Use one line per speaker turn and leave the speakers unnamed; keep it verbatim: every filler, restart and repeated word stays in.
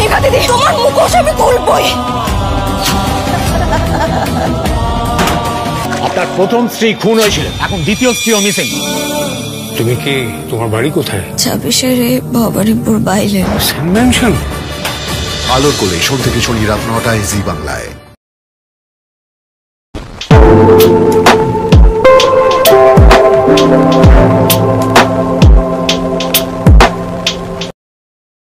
রেখা দিদি, তোমার মুখোশ আমি খুলবই।
আপনার প্রথম স্ত্রী খুন হয়েছিল, এখন দ্বিতীয় স্ত্রীও মিসিং।
তুমি কি, তোমার বাড়ি কোথায়?
ছাব্বিশের ভবানীপুর বাইরে।
Saint mansion.
আলোর কোলে সোম থেকে শনি রাত নটায় জি বাংলায়।